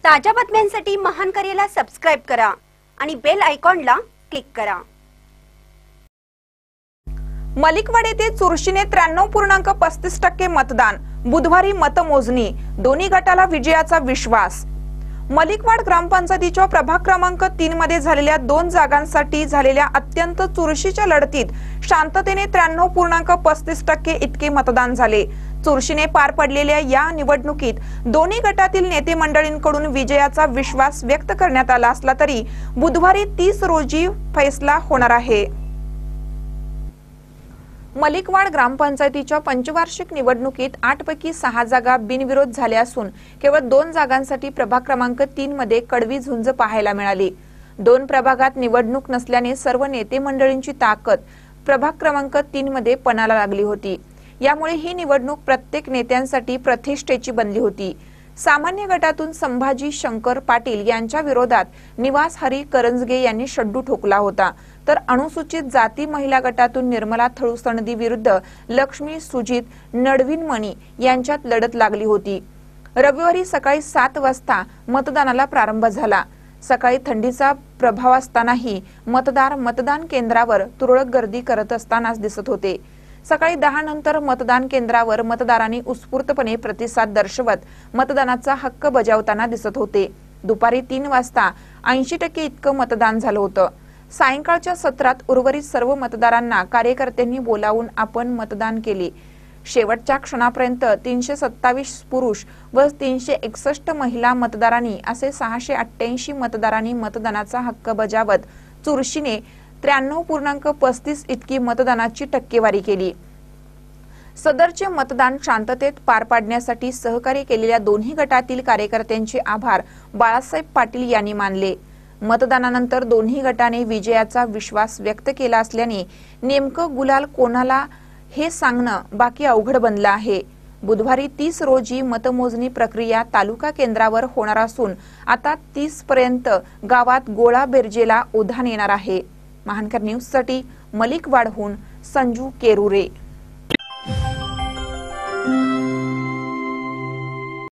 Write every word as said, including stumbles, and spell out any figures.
ताज्या बातम्यांसाठी महान करेला सबस्क्राइब करा आणि बेल आयकॉनला क्लिक करा। मलिकवाड येथे चुरशीने त्र्याण्णव पूर्णांक पस्तीस टक्के मतदान। बुधवारी मतमोजणी, दोन्ही गटाला विजयाचा विश्वास। मलिकवाड ग्रामपंचायतीच्या प्रभाग क्रमांक तीन मध्ये झालेल्या दोन जागांसाठी झालेल्या अत्यंत चुरशीच्या लढतीत शांततेने त्र्याण्णव पूर्णांक पस्तीस टक्के इतके मतदान झाले। चुरशीने पार पडलेल्या या निवडणुकीत दोन्ही गटातील नेते मंडळींकडून विजयाचा विश्वास व्यक्त करण्यात आला असला तरी बुधवारी तीस रोजी फैसला होणार आहे। मलिकवाड ग्रामपंचायतीच्या पंचवार्षिक निवडणुकीत आठ पैकी सहा जागा बिनविरोध झाल्या असून केवळ दोन जागांसाठी प्रभाग क्रमांक तीन मध्ये कडवी झुंज पाहायला मिळाली। दोन प्रभागात निवडणूक नसल्याने सर्व नेते मंडळींची ताकद प्रभाग क्रमांक तीन मध्ये पणाला लागली होती। यामुळे ही निवडणूक प्रत्येक नेत्यांसाठी प्रतिष्ठेची बनली होती। सामान्य गटातून संभाजी शंकर पाटील यांच्या विरोधात निवास हरी करंजगे यांनी शड्डू ठोकला होता, तर अनुसूचित जाती महिला गटातून निर्मला थळुसंडी विरुद्ध लक्ष्मी सुजित नडविनमणी यांच्यात लढत लागली होती। रविवारी सकाळी सात वाजता मतदानाला प्रारंभ झाला। सकाळी थंडीचा प्रभाव असतानाही मतदार मतदान केंद्रावर तुरळक गर्दी करत असतानाच दिसत होते। सकाळी दहा नंतर मतदान केंद्रावर मतदारांनी उत्स्फूर्तपणे प्रतिसाद दर्शवत मतदानाचा हक्क बजावताना दिसत होते। दुपारी तीन वाजता ऐंशी टक्के इतकं मतदान झालं होतं। सायंकाळच्या सत्रात उर्वरित सर्व मतदारांना कार्यकर्त्यांनी बोलावून आपण मतदान केले। शेवटच्या क्षणापर्यंत तीनशे सत्तावीस पुरुष व तीनशे एकसष्ट महिला मतदारांनी असे सहाशे अठ्ठ्याऐंशी मतदारांनी मतदानाचा हक्क बजावत चुरशीने त्र्याण्णव पूर्णांक पस्तीस इतकी मतदानाची टक्केवारी केली। सदरचे मतदान शांततेत पार पाडण्यासाठी सहकार्य केलेल्या दोन्ही गटातील कार्यकर्त्यांचे आभार बाळासाहेब पाटील यांनी मानले। मतदानानंतर दोन्ही गटाने विजयाचा विश्वास व्यक्त केला असल्याने नेमकं गुलाल कोणाला हे सांगणं बाकी अवघड बनलं आहे। बुधवारी तीस रोजी मतमोजणी प्रक्रिया तालुका केंद्रावर होणार असून आता तीस पर्यंत गावात गोळा बेरजेला उधाण येणार आहे। महानकर न्यूज साठी मलिकवाडहून संजू केरुरे।